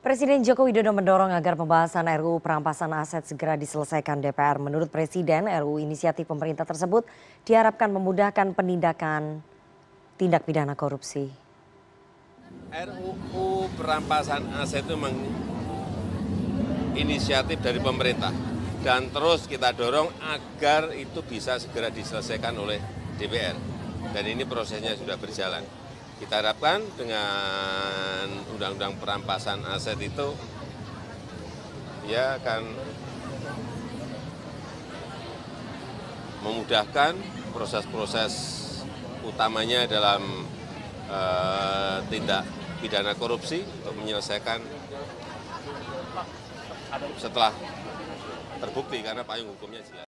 Presiden Joko Widodo mendorong agar pembahasan RUU perampasan aset segera diselesaikan DPR. Menurut Presiden, RUU inisiatif pemerintah tersebut diharapkan memudahkan penindakan tindak pidana korupsi. RUU perampasan aset itu inisiatif dari pemerintah dan terus kita dorong agar itu bisa segera diselesaikan oleh DPR. Dan ini prosesnya sudah berjalan. Kita harapkan dengan undang-undang perampasan aset itu ya akan memudahkan proses-proses utamanya dalam tindak pidana korupsi untuk menyelesaikan setelah terbukti karena payung hukumnya jelas.